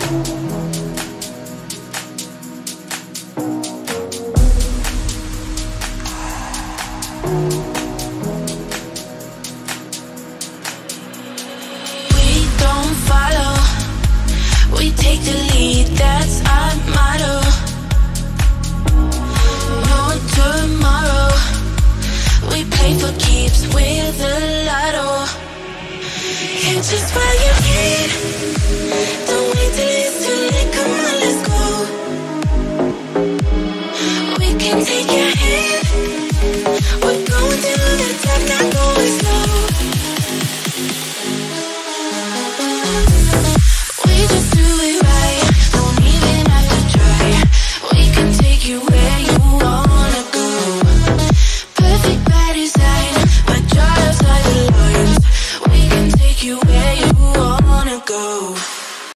We take the lead, that's our motto. No tomorrow. We play for keeps with the lotto. Catch us while you can. Don't wait till it's too late, come on, let's go. We can take your hand. We're going to the top, not going slow. We just do it right, don't even have to try. We can take you where you wanna go. Perfect by design, my drives like the lions. We can take you where you wanna go.